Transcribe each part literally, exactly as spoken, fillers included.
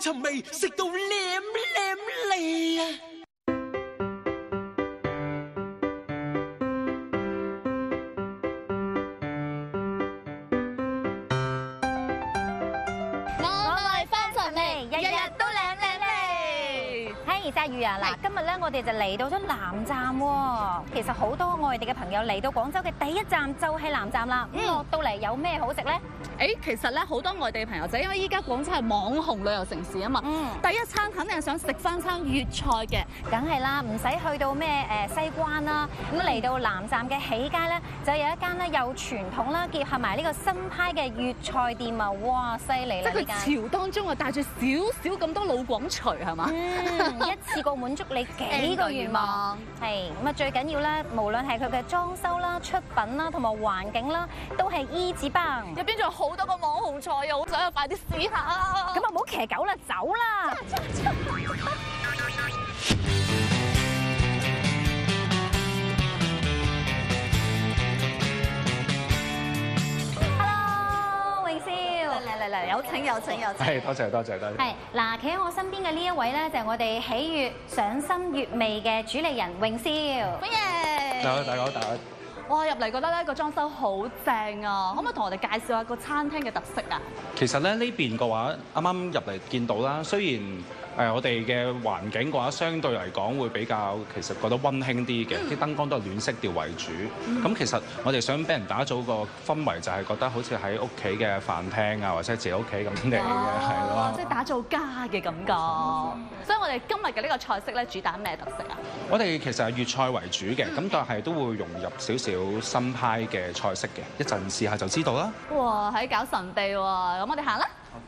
尋味，食到舐舐脷啊！ 我愛翻尋味，日日都舐舐脷。嘿，揸魚啊！嗱，今日咧我哋就嚟到咗南站喎。其實好多外地嘅朋友嚟到廣州嘅第一站就係南站啦。咁落到嚟有咩好食咧？ 誒，其實咧好多外地朋友仔，因為依家廣州係網紅旅遊城市啊嘛， 嗯， 第一餐肯定係想食翻餐粵菜嘅， 梗係啦，唔使去到咩誒西關啦，咁嚟到南站嘅起街咧，就有一間咧又傳統啦，結合埋呢個新派嘅粵菜店啊！哇，犀利啦！ 即係佢潮當中啊，帶住少少咁多老廣廚係嘛？ 嗯，一次過滿足你幾個願望。係咁啊，最緊要咧，無論係佢嘅裝修啦、出品啦，同埋環境啦，都係一級棒。 入邊仲有好多個網紅菜啊，好想快啲試下啊！ 咁啊，唔好騎狗啦，走啦！Hello， 榮少，嚟嚟嚟，有請有請有請。 係，多謝多謝多謝。 係嗱，企喺我身邊嘅呢一位咧，就係我哋喜悅賞心悅味嘅主理人榮少。 歡迎！ 大家好，大家好，大家好。 哇！入嚟覺得咧個裝修好正啊，可唔可以同我哋介紹下個餐廳嘅特色啊？ 其實咧呢邊嘅話，啱啱入嚟見到啦，雖然誒、呃、我哋嘅環境嘅話，相對嚟講會比較其實覺得温馨啲嘅，啲、嗯、燈光都係暖色調為主。咁、嗯、其實我哋想俾人打造個氛圍，就係覺得好似喺屋企嘅飯廳啊，或者自己屋企咁嚟嘅，係咯。 即係打造家嘅感覺。嗯、所以我哋今日嘅呢個菜式咧，主打咩特色啊？ 我哋其實係粵菜為主嘅，咁、嗯、但係都會融入少少新派嘅菜式嘅，一陣試下就知道啦。 哇！喺搞神秘喎，咁我哋行啦。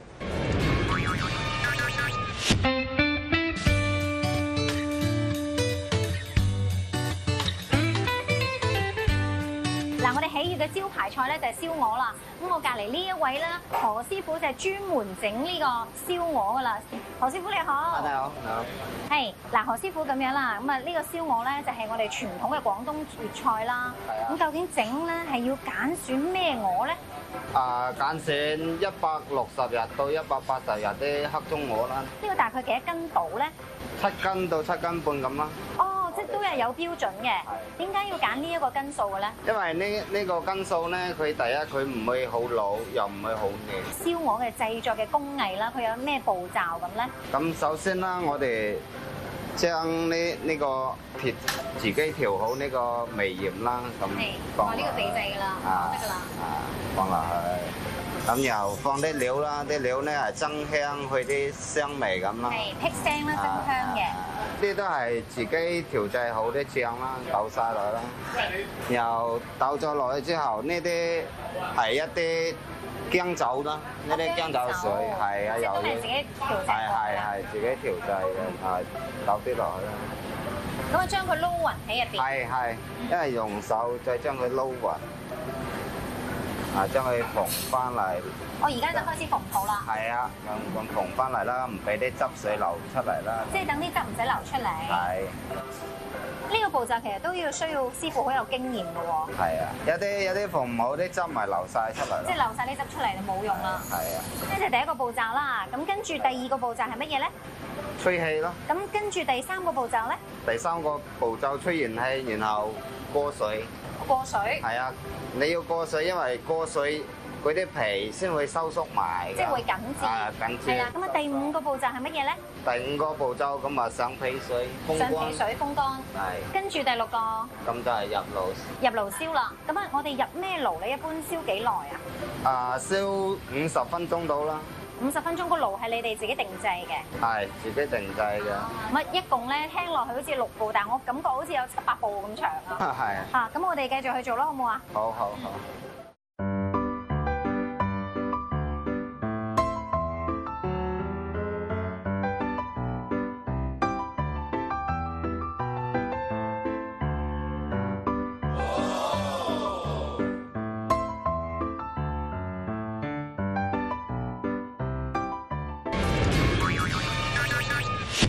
嗱，我哋喜悅嘅招牌菜咧就係燒鵝啦。咁我隔離呢一位咧，何師傅就係專門整呢個燒鵝噶啦。何師傅你好。 你好，你好。 係嗱，何師傅咁樣啦。咁啊，呢個燒鵝咧就係我哋傳統嘅廣東粵菜啦。係啊。咁究竟整咧係要揀選咩鵝咧？ 啊，揀選一百六十日到一百八十日啲黑中鵝啦。 呢個大概幾多斤到咧？ 七斤到七斤半咁啦。 哦，即係都係有標準嘅。點解要揀呢一個斤數嘅咧？ 因為呢呢個斤數咧，佢第一佢唔會好老，又唔會好嫩。 燒鵝嘅製作嘅工藝啦，佢有咩步驟咁咧？咁首先啦，我哋將呢呢個調自己調好呢個味鹽啦，咁放。 呢個秘製㗎啦，得㗎啦。 啊，放落去。咁然後放啲料啦，啲料咧係增香，去啲香味咁啦。係辟腥啦，增香嘅。呢啲都係自己調製好啲醬啦，倒晒落啦。然後倒咗落去之後，呢啲係一啲薑酒啦，呢啲薑酒水係啊，有啲。自己調製。係係係自己調製嘅，啊倒啲落去啦。 咁啊，將佢撈勻喺入邊。係係，因為用手再將佢撈勻。啊！將佢縫翻嚟。 我而家就開始縫好啦。 係啊，咁咁縫翻嚟啦，唔俾啲汁水流出嚟啦。 即係等啲汁唔使流出嚟。係。呢個步驟其實都要需要師傅好有經驗嘅喎。係啊， 有啲有啲縫唔好，啲汁咪流晒出嚟。 即係流晒啲汁出嚟就冇用啦。係啊。呢就第一個步驟啦，咁跟住第二個步驟係乜嘢咧？ 吹氣咯。 咁跟住第三個步驟咧？ 第三個步驟吹完氣，然後過水。 過水。係啊。你要過水，因為過水嗰啲皮先會收縮埋， 即係會緊緻。 啊，緊緻。係啦，咁啊第五個步驟係乜嘢咧？ 第五個步驟咁啊上皮水風乾。 上皮水風乾。係。跟住第六個。咁就係入爐。 入爐燒啦，咁啊我哋入咩爐咧？一般燒幾耐啊？ 啊，燒五十分鐘到啦。 五十分鐘個爐係你哋自己定製嘅？ 係自己定製嘅。 咁啊，一共咧聽落去好似六部，但係我感覺好似有七八部咁長啊。係。嚇，咁我哋繼續去做啦，好唔好啊？ 好好好。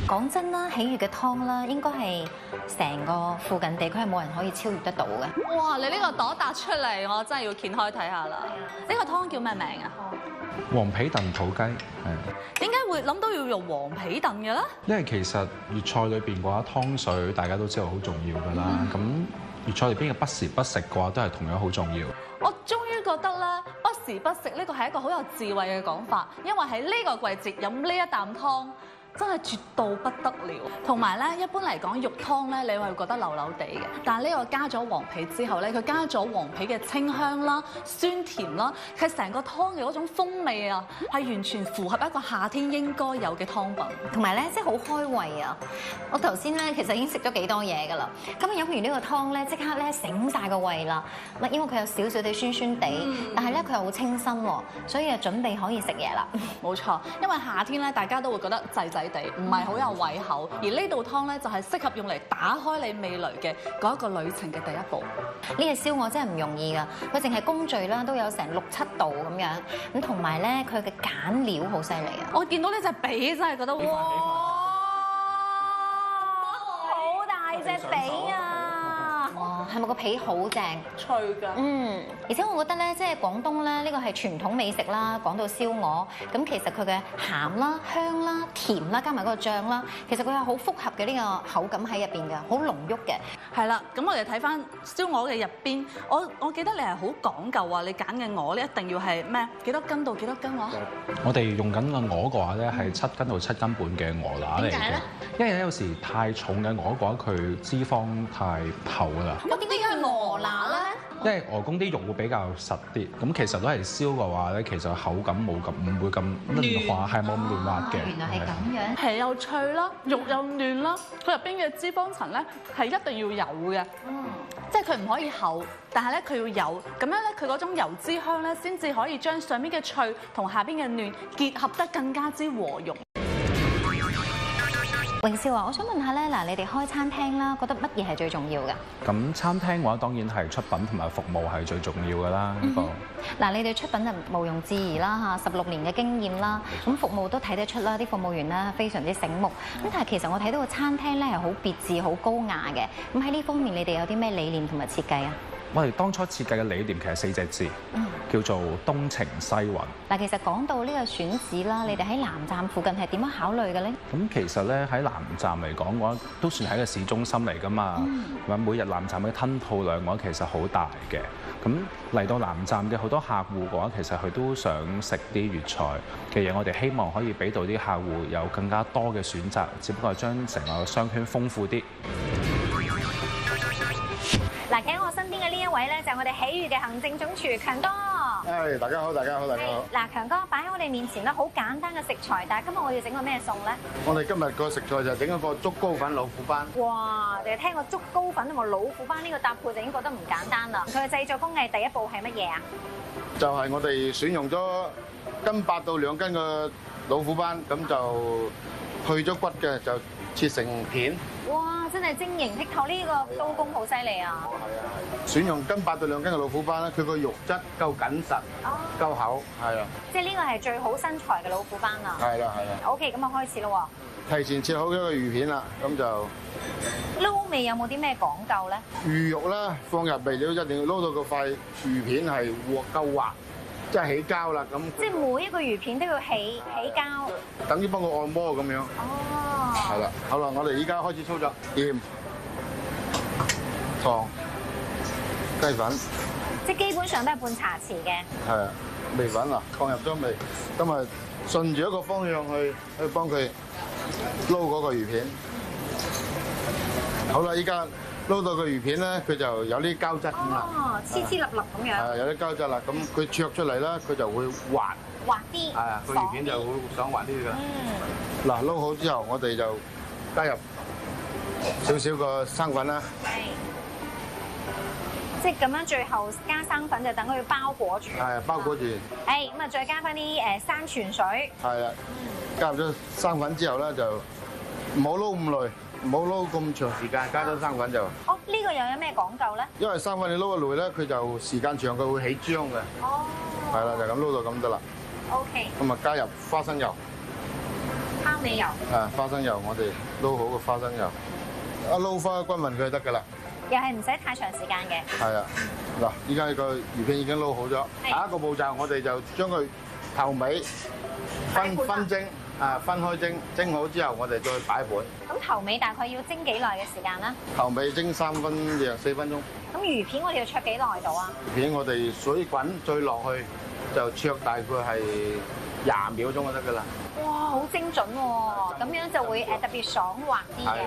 講真啦，喜悅嘅湯啦，應該係成個附近地區係冇人可以超越得到嘅。 哇！你呢個朵搭出嚟，我真係要掀開睇下啦。呢個湯叫咩名啊？ 黃皮燉土雞係。 點解會諗到要用黃皮燉嘅咧？ 因為其實粵菜裏邊嘅話，湯水大家都知道好重要㗎啦。咁、嗯、粵菜裏邊嘅不時不食嘅話，都係同樣好重要。 我終於覺得咧，不時不食呢個係一個好有智慧嘅講法，因為喺呢個季節飲呢一啖湯。真係絕到不得了，同埋咧，一般嚟講肉湯咧，你會覺得流流地嘅，但係呢個加咗黃皮之後咧，佢加咗黃皮嘅清香啦、酸甜啦，係成個湯嘅嗰種風味啊，係完全符合一個夏天應該有嘅湯品， 同埋咧，即係好開胃啊！我頭先咧其實已經食咗幾多嘢㗎啦，咁飲完呢個湯咧，即刻咧醒晒個胃啦，因為佢有少少地酸酸地，嗯、但係咧佢又好清新喎，所以就準備可以食嘢啦。冇錯，因為夏天咧，大家都會覺得滯滯地，唔係好有胃口，而呢道湯咧就係適合用嚟打開你味蕾嘅嗰一個旅程嘅第一步。 呢個燒鵝真係唔容易㗎，佢淨係工序啦都有成六七道咁樣，咁同埋咧佢嘅揀料好犀利啊！ 我見到呢隻髀真係覺得哇， 好大隻髀啊！係咪個皮好正？ 脆㗎。嗯， 而且我覺得咧，即係廣東咧，呢個係傳統美食啦。講到燒鵝，咁其實佢嘅鹹啦、香啦、甜啦，加埋嗰個醬啦，其實佢係好複合嘅呢個口感喺入邊嘅，好濃郁嘅。 係啦，咁我哋睇翻燒鵝嘅入邊，我我記得你係好講究啊！你揀嘅鵝咧一定要係咩？幾多斤到幾多斤話？ 我哋用緊嘅鵝嘅話咧係七斤到七斤半嘅鵝乸嚟嘅。點解咧？因為有時太重嘅鵝嘅話，佢脂肪太厚㗎啦。 我點解要鵝乸咧？ 因為鵝公啲肉會比較實啲，咁其實都係燒嘅話咧，其實口感冇咁唔會咁嫩滑，係冇咁嫩滑嘅。 原來係咁樣， 皮又脆啦，肉又嫩啦，佢入邊嘅脂肪層咧係一定要有嘅，嗯，即係佢唔可以厚，但係咧佢要有，咁樣咧佢嗰種油脂香咧先至可以將上邊嘅脆同下邊嘅嫩結合得更加之和融。 榮少啊，我想問下咧，嗱，你哋開餐廳啦，覺得乜嘢係最重要嘅？ 咁餐廳嘅話，當然係出品同埋服務係最重要㗎啦。呢個嗱，你哋出品就毋庸置疑啦嚇，十六年嘅經驗啦，咁服務都睇得出啦，啲服務員咧非常之醒目。咁但係其實我睇到個餐廳咧係好別緻、好高雅嘅。咁喺呢方面，你哋有啲咩理念同埋設計啊？ 我哋當初設計嘅理念其實四隻字，嗯、叫做東情西韻。嗱， 其實講到呢個選址啦，你哋喺南站附近係點樣考慮嘅咧？ 咁其實咧喺南站嚟講嘅話，都算係一個市中心嚟㗎嘛。咁、嗯、每日南站嘅吞吐量嘅話，其實好大嘅。咁嚟到南站嘅好多客戶嘅話，其實佢都想食啲粵菜嘅嘢，我哋希望可以俾到啲客戶有更加多嘅選擇，只不過係將成個商圈豐富啲。 嗱，企喺我身邊嘅呢一位咧，就係我哋喜悅嘅行政總廚強哥。 誒，大家好，大家好，大家好。 嗱，強哥擺喺我哋面前咧，好簡單嘅食材，但係今日我要整個咩餸咧？ 我哋今日個食材就整一個竹篙粉老虎斑。 哇！淨係聽個竹篙粉同埋老虎斑呢個搭配就已經覺得唔簡單啦。佢嘅製作工藝第一步係乜嘢啊？ 就係我哋選用咗斤八到兩斤嘅老虎斑，咁就去咗骨嘅，就切成片。 哇！真係晶瑩剔透，呢個刀工好犀利啊！ 係啊係。選用斤八到兩斤嘅老虎斑咧，佢個肉質夠緊實，夠厚，係啊。即係呢個係最好身材嘅老虎斑啊！係啦係啦。OK，咁啊開始咯喎。提前切好咗個魚片啦，咁就撈味有冇啲咩講究咧？ 魚肉啦，放入味料一定要撈到個塊魚片係夠滑，即係起膠啦咁。即係每一個魚片都要起起膠，等於幫佢按摩咁樣。哦。係啦，好啦，我哋依家開始操作，鹽、糖、雞粉， 即係基本上都係半茶匙嘅。 係啊，味粉啊，放入咗味，咁啊順住一個方向去去幫佢撈嗰個魚片。好啦，依家撈到個魚片咧，佢就有啲膠質咁啦。哦，黐黐立立咁樣。係有啲膠質啦，咁佢灼出嚟啦，佢就會滑。滑啲。係啊，個魚片就會想滑啲㗎。嗯。嗱，撈好之後，我哋就加入少少個生粉啦。係。即係咁樣，最後加生粉就等佢包裹住。係，包裹住。係，咁啊，再加翻啲誒山泉水。係啊。加入咗生粉之後咧，就唔好撈咁耐，唔好撈咁長時間。加咗生粉就。哦，呢個又有咩講究咧？因為生粉你撈得耐咧，佢就時間長，佢會起漿嘅。哦。係啦，就咁撈到咁得啦。O K。咁啊，加入花生油。 蝦尾油。 啊，花生油，我哋撈好個花生油，一撈翻均勻佢就得㗎啦。 又係唔使太長時間嘅。 係啊，嗱，依家個魚片已經撈好咗，下一個步驟我哋就將佢頭尾分分蒸，啊分開蒸，蒸好之後我哋再擺盤。 咁頭尾大概要蒸幾耐嘅時間咧？ 頭尾蒸三分至四分鐘。 咁魚片我哋要灼幾耐到啊？ 魚片我哋水滾再落去就灼大概係廿秒鐘就得㗎啦。 哇，好精準喎！咁樣就會誒特別爽滑啲嘅。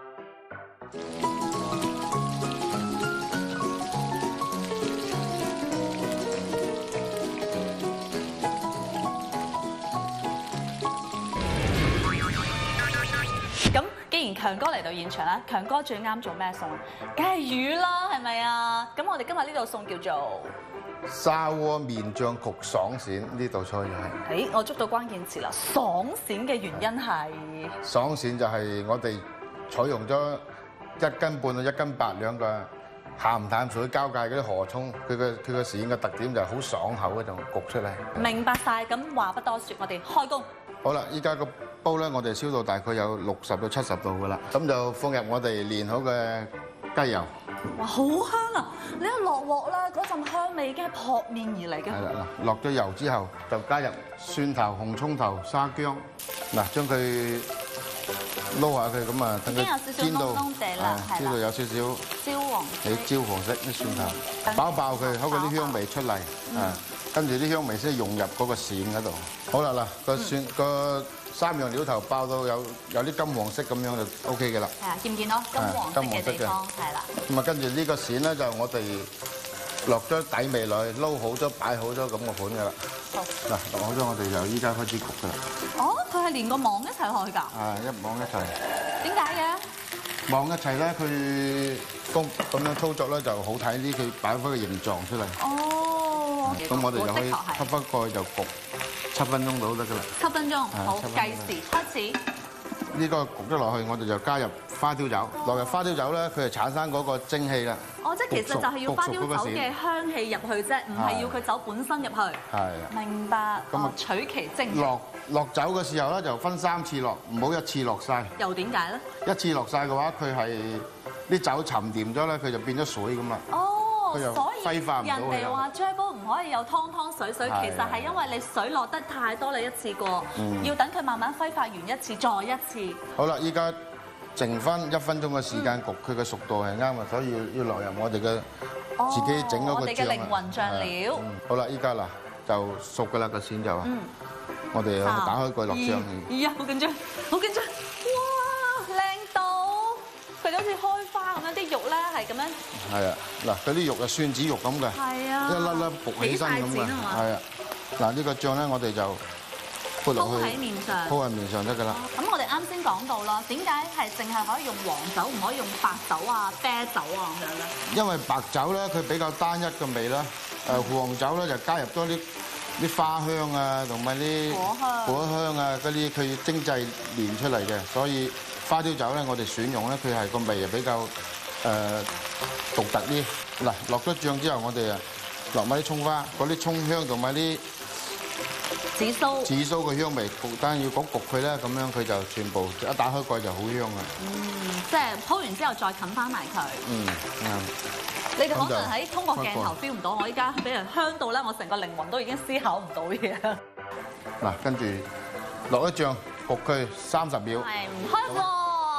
咁既然強哥嚟到現場啦，強哥最啱做咩餸啊？梗係魚啦，係咪啊？咁我哋今日呢道餸叫做砂鍋麵醬焗爽鱔，呢道菜就係。 誒，我捉到關鍵詞啦！爽鱔嘅原因係爽鱔就係我哋採用咗一斤半到一斤八兩嘅鹹淡水交界嗰啲河涌，佢嘅佢嘅鱔嘅特點就係好爽口嗰種焗出嚟。 明白晒，咁話不多説，我哋開工。 好啦，依家個煲咧，我哋燒到大概有六十到七十度噶啦，咁就放入我哋煉好嘅雞油。 哇，好香啊！你一落鑊啦，嗰陣香味已經係撲面而嚟嘅。 係啦，嗱，落咗油之後就加入蒜頭、紅葱頭、沙薑，嗱，將佢撈下佢咁啊，等佢煎到，係，煎到有少少焦黃， 你焦黃色啲蒜頭，爆爆佢，好過啲香味出嚟，啊，跟住啲香味先融入嗰個鱔嗰度。好啦，嗱，個蒜個三樣料頭爆到有有啲金黃色咁樣就 O K 嘅啦。係啊，見唔見到金黃色嘅地方？係啦。咁啊，跟住呢個鱔咧就我哋落咗底味落去，撈好咗，擺好咗咁個盤嘅啦。好。嗱，落好咗，我哋就依家開始焗嘅啦。 哦，佢係連個網一齊落去㗎？ 啊，一網一齊。 點解嘅？網一齊咧， 佢公咁樣操作咧就好睇啲，佢擺翻個形狀出嚟。 哦。 咁我哋就可以吸翻蓋就焗七分鐘到得㗎啦。七分鐘，好，計時開始。 呢個焗咗落去，我哋就加入花雕酒。落入花雕酒咧，佢就產生嗰個蒸氣啦。 哦，即係其實就係要花雕酒嘅香氣入去啫，唔係要佢酒本身入去。係。明白。咁啊，取其精。落落酒嘅時候咧，就分三次落，唔好一次落晒。 又點解咧？ 一次落晒嘅話，佢係啲酒沉澱咗咧，佢就變咗水咁啦。 哦。 所以人哋話啫煲唔可以有湯湯水水，其實係因為你水落得太多，你一次過，要等佢慢慢揮發完一次，再一次。好啦，依家剩翻一分鐘嘅時間焗，佢嘅熟度係啱嘅，所以要要落入我哋嘅自己整嗰個醬。我哋嘅靈魂醬料。好啦，依家嗱就熟㗎啦個鱔就，我哋打開蓋落醬。咦呀，好緊張，好緊張！哇，靚到佢好似開花咁樣，啲肉咧係咁樣。係啊，嗱，嗰啲肉係蒜子肉咁嘅，一粒粒浮起身咁嘅，係啊。嗱，呢個醬咧，我哋就鋪落去，鋪喺面上，鋪喺面上得㗎啦。咁我哋啱先講到啦，點解係淨係可以用黃酒，唔可以用白酒啊、啤酒啊咁樣咧？因為白酒咧，佢比較單一嘅味啦。誒，黃酒咧就加入多啲啲花香啊，同埋啲果香、果香啊嗰啲，佢精製煉出嚟嘅，所以花雕酒咧，我哋選用咧，佢係個味係比較誒獨特啲。嗱，落咗醬之後，我哋啊落埋啲葱花，嗰啲葱香同埋啲紫蘇，紫蘇嘅香味，但係要焗焗佢咧，咁樣佢就全部一打開蓋就好香啊！嗯，即係鋪完之後再冚翻埋佢。嗯，啱。你哋可能喺通過鏡頭 feel 唔到，我依家俾人香到咧，我成個靈魂都已經思考唔到嘢。嗱，跟住落一醬焗佢三十秒。係唔開喎！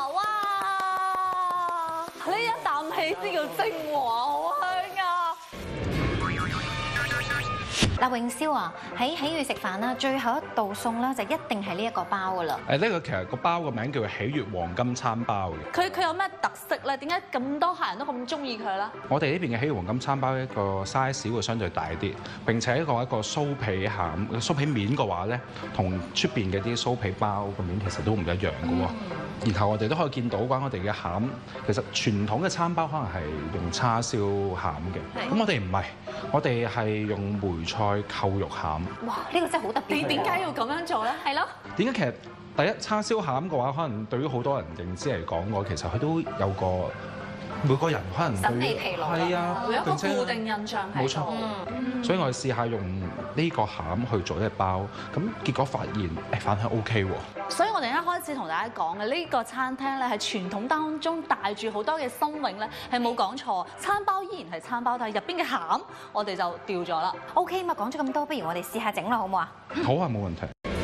哇！呢一啖氣先叫精華，好香啊！ 嗱，永燒啊，喺喜悅食飯啦，最後一道餸啦，就一定係呢一個包噶啦。誒，呢個其實個包個名叫做喜悅黃金餐包嘅。佢佢有咩特色咧？點解咁多客人都咁中意佢咧？我哋呢邊嘅喜悅黃金餐包一個 size 會相對大啲，並且一個一個酥皮餡酥皮面嘅話咧，同出邊嘅啲酥皮包個面其實都唔一樣嘅喎。嗯、然後我哋都可以見到關我哋嘅餡，其實傳統嘅餐包可能係用叉燒餡嘅，咁我哋唔係，我哋係用梅菜扣肉餡。哇！呢個真係好特別。點點解要咁樣做咧？係咯。點解其實第一叉燒餡嘅話，可能對於好多人認知嚟講，我其實佢都有個每個人可能審美疲勞， 係啊， 會有一個固定印象喺度。冇錯， 嗯、所以我哋試下用呢個餡去做一包，咁結果發現誒反響 O K 喎。 所以我哋一開始同大家講嘅呢個餐廳咧，係傳統當中帶住好多嘅新穎咧，係冇講錯。餐包依然係餐包，但係入邊嘅餡我哋就掉咗啦。 O K 嘛，講咗咁多，不如我哋試下整啦，好唔好啊？ 好啊，冇問題。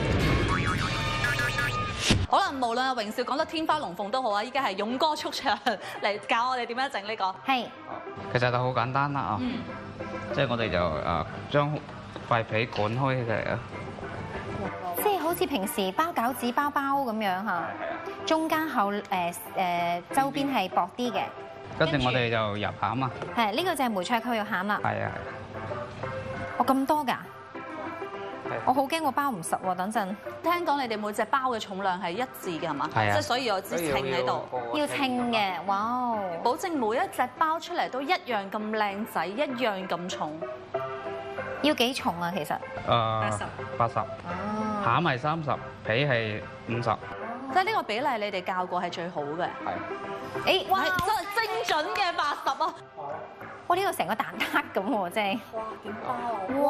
可能無論阿榮少講得天花龍鳳都好啊，依家係勇哥速唱嚟教我哋點樣整呢個。 係， 其實就好簡單啦啊，嗯、即係我哋就誒將塊皮捲開嘅， 即係好似平時包餃子包包咁樣嚇，中間後誒誒周邊係薄啲嘅。 跟住我哋就入餡啊。 係，呢個就係梅菜扣肉餡啦。 係啊係。 我咁多㗎？我好驚我包唔實喎，等陣。 聽講你哋每隻包嘅重量係一致嘅係嘛？ 係啊。 即係所以有支稱喺度。 要稱嘅，哇！ 保證每一隻包出嚟都一樣咁靚仔，一樣咁重。 要幾重啊？其實？誒八十。八十。 哦。 餡係三十，皮係五十。 即係呢個比例你哋教過係最好嘅。 係。 誒，哇！ 真係精準嘅八十啊！ 哇！呢個成個蛋撻咁喎，真係。哇！點包啊？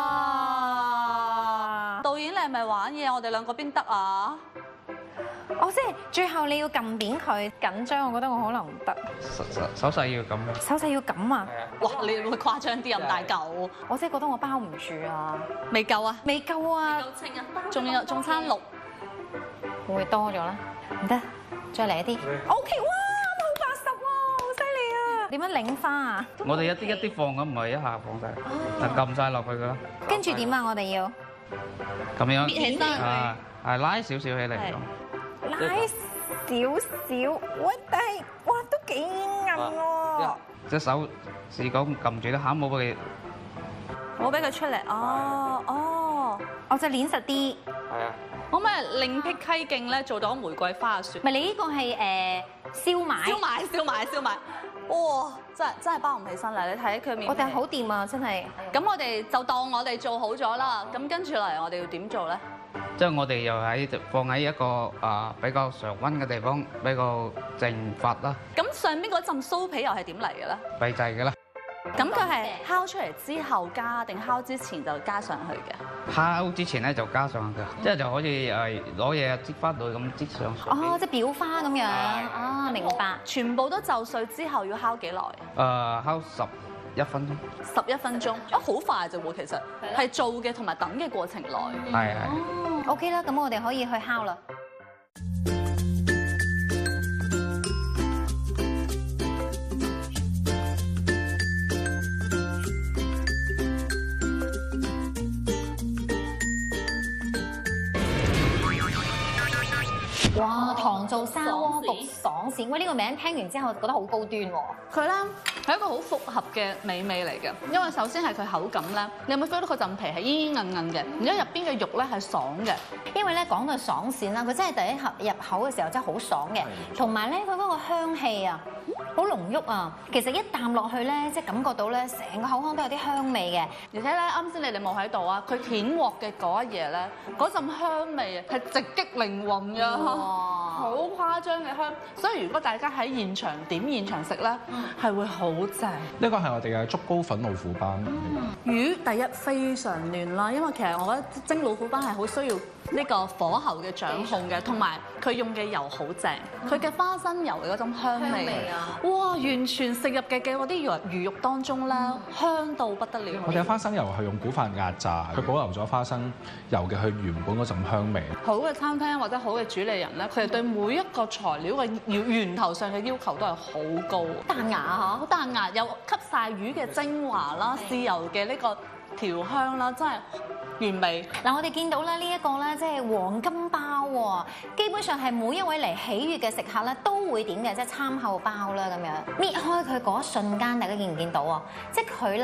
哇！ 導演你係咪玩嘢？我哋兩個邊得啊？ 哦，即係最後你要撳扁佢，緊張，我覺得我可能唔得。 手手手勢要咁。 手勢要咁啊？ 哇！你會誇張啲咁大嚿？ 我真係覺得我包唔住啊！ 未夠啊？ 未夠啊！ 未夠稱啊！仲有仲差六， 會唔會多咗啦？唔得，再嚟一啲。O K， 哇！冇八十喎，好犀利啊！點樣擰花啊？ 我哋一啲一啲放咁，唔係一下放晒，就撳晒落去噶啦。 跟住點啊？我哋要咁樣搣起身啊，係拉少少起嚟咁。 拉少少，喂，但係哇都幾硬喎！ 隻手試講撳住啲餡，冇俾佢， 冇俾佢出嚟。哦哦， 我就捏實啲。 係啊。 可唔可以另闢蹊徑咧，做到玫瑰花嘅雪？ 咪你呢個係誒燒賣？ 燒賣燒賣燒賣，哇！真係真係包唔起身啦！你睇佢面， 我哋好掂啊，真係。 咁我哋就當我哋做好咗啦。咁跟住嚟，我哋要點做咧？ 即係我哋又喺放喺一個啊比較常溫嘅地方，比較靜發啦。 咁上邊嗰陣酥皮又係點嚟嘅咧？ 秘製嘅啦。 咁佢係烤出嚟之後加定烤之前就加上去嘅？ 烤之前咧就加上去嘅，即係就好似誒攞嘢擠翻到咁擠上去。 哦，即係裱花咁樣。啊，明白。 全部都就緒之後要烤幾耐？ 誒，烤十一分鐘。 十一分鐘，啊，好快啫喎！其實係做嘅同埋等嘅過程內。 係係。 哦，OK 啦，咁我哋可以去烤啦。哇！糖做砂鍋焗爽鱔，喂，呢個名聽完之後覺得好高端喎。 佢咧係一個好複合嘅美味嚟嘅，因為首先係佢口感咧，你有冇 feel 到佢陣皮係煙煙韌韌嘅，然之後入邊嘅肉咧係爽嘅。因為咧講到爽鱔啦，佢真係第一盒入口嘅時候真係好爽嘅，同埋咧佢嗰個香氣啊，好濃郁啊。其實一啖落去咧，即係感覺到咧，成個口腔都有啲香味嘅。而且咧，啱先你哋冇喺度啊，佢片鑊嘅嗰一嘢咧，嗰陣香味啊係直擊靈魂㗎。好誇張嘅香，所以如果大家喺現場點現場食咧，係會好正。 呢個係我哋嘅竹篙粉老虎斑。 魚第一非常嫩啦，因為其實我覺得蒸老虎斑係好需要呢個火候嘅掌控嘅，同埋佢用嘅油好正，佢嘅花生油嘅嗰種香味啊，哇！完全食入嘅嘅嗰啲魚魚肉當中咧，香到不得了。 我哋嘅花生油係用古法壓榨，佢保留咗花生油嘅佢原本嗰陣香味。 好嘅餐廳或者好嘅主理人咧，佢哋對每一個材料嘅源源頭上嘅要求都係好高，彈牙嚇，好彈牙，又吸晒魚嘅精華啦，豉油嘅呢個調香啦，真係完美。嗱，我哋見到咧呢一個咧，即係黃金包喎，基本上係每一位嚟喜悅嘅食客咧都會點嘅，即係參考包啦咁樣。搣開佢嗰一瞬間，大家見唔見到啊？即係佢咧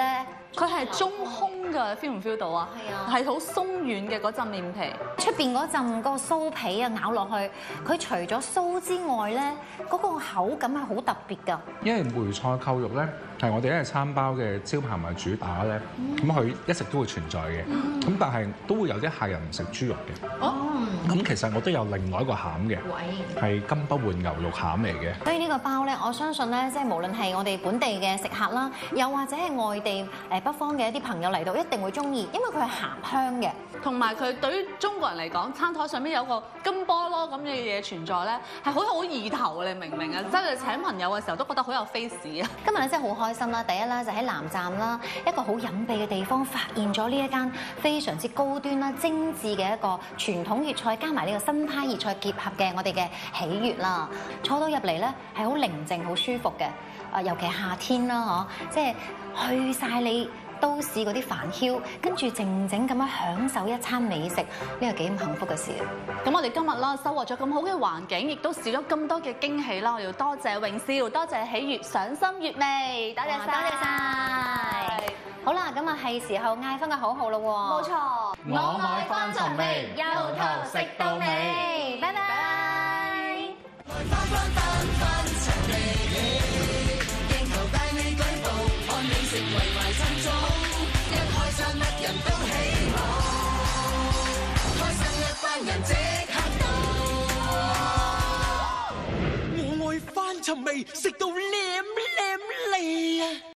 佢係中空嘅 ，feel 唔 feel 到啊？係啊，係好鬆軟嘅嗰陣麵皮， 出邊嗰陣個酥皮啊，咬落去，佢除咗酥之外咧，嗰個口感係好特別㗎。 因為梅菜扣肉咧係我哋一日餐包嘅招牌同埋主打咧，咁佢一直都會存在嘅。咁但係都會有啲客人唔食豬肉嘅。哦。咁其實我都有另外一個餡嘅，係金不換牛肉餡嚟嘅。 所以呢個包咧，我相信咧，即係無論係我哋本地嘅食客啦，又或者係外地誒北方嘅一啲朋友嚟到，一定會中意，因為佢係鹹香嘅， 同埋佢對於中國人嚟講，餐台上面有個金菠蘿咁嘅嘢存在咧，係好好意頭，你明唔明啊？即係請朋友嘅時候都覺得好有 face 啊！ 今日咧真係好開心啦！第一啦，就喺南站啦，一個好隱秘嘅地方，發現咗呢一間非常之高端啦、精緻嘅一個傳統粵菜加埋呢個新派粵菜結合嘅我哋嘅喜悅啦。坐到入嚟咧係好寧靜、好舒服嘅。啊，尤其係夏天啦，嗬，即係去晒你都市嗰啲煩囂，跟住靜靜咁樣享受一餐美食，呢個幾咁幸福嘅事啊！ 咁我哋今日啦收穫咗咁好嘅環境，亦都試咗咁多嘅驚喜啦！我要多謝榮少，多謝喜悅，賞心悅味，多謝晒，多謝晒。好啦，咁啊係時候嗌翻個口號咯喎！冇錯， 我愛翻尋味， 由頭食到尾，拜拜。食為懷親種，一開餐乜人都喜好，開心一班人即刻到。 我愛翻尋味，食到舐舐脷啊！